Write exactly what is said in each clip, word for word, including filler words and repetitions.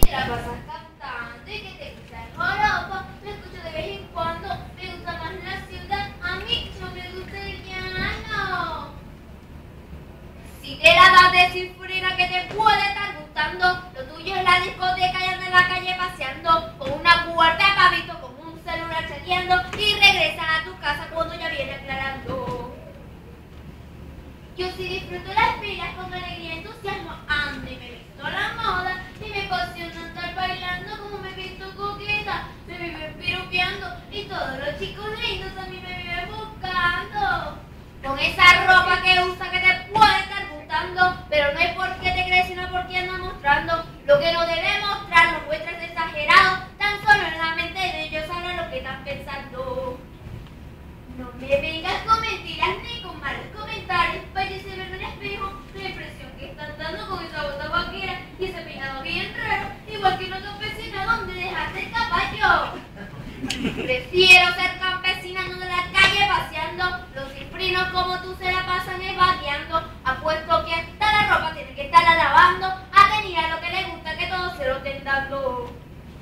la pasas cantando y que te gusta el joropo, lo escucho de vez en cuando, me gusta más la ciudad, a mí no me gusta el llano. Si te la das de cifrina que te puede estar gustando, lo tuyo es la discoteca y andar en la calle paseando, con una puerta de pavito, con un celular chateando y regresas a tu casa cuando ya viene aclarando. Yo sí disfruto las pilas con alegría y entusiasmo, ando y me visto a la moda y me apasiona estar bailando como me visto coqueta, me viven piropeando y todos los chicos lindos a mí me viven buscando. Con esa ropa que usa que te puede estar gustando, pero no es porque te crees sino porque anda mostrando lo que no debe mostrar, no muestras exagerado, tan solo en la mente de ellos sabrán lo que están pensando. No me vengas con mentiras ni con malos comentarios, vaya y se ve en el espejo la impresión que estás dando con esa bota vaquera y ese peinado bien raro, igual que en otro vecino donde dejaste el caballo. Prefiero ser campesina no de la calle paseando, los cifrinos como tú se la pasan evadiando, apuesto que hasta la ropa tienen que estarla lavando, a que ni a lo que le gusta que todos se lo estén dando.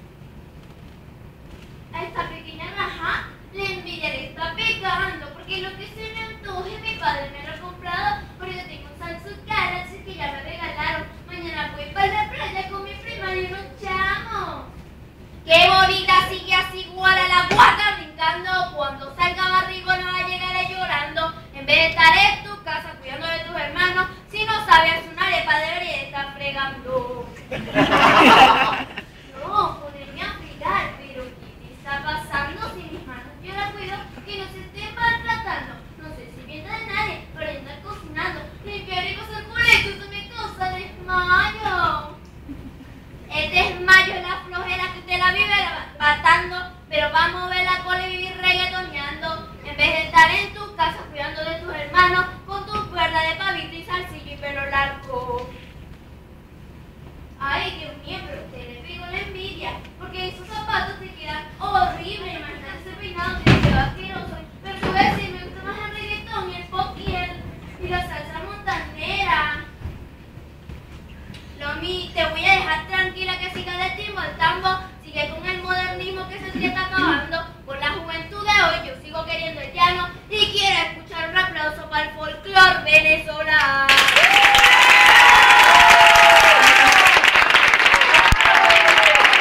A esta pequeña raja la envidia le está pegando, porque lo que se me antoje mi padre me lo ha comprado, porque tengo sal en su cara, así que ya me regalaron, mañana voy para la playa con mi prima y unos chamos. ¡Qué bonita sigue así igual a la guata brincando! Cuando salga barrigo no va a llegar llorando. En vez de estar en tu casa cuidando de tus hermanos, si no sabes hacer una arepa debería estar fregando. No, ponerme a fregar, pero ¿qué te está pasando si mis manos yo las cuido? Que no se estén maltratando. No sé si viene de nadie, pero andar cocinando. Limpiar y pasar por esto, eso me causa desmayo. El desmayo es la flojera que usted la vive matando, pero va a mover la cola y vivir reggaetoneando, en vez de estar en tu casa cuidando de tus hermanos con tu cuerda de pavito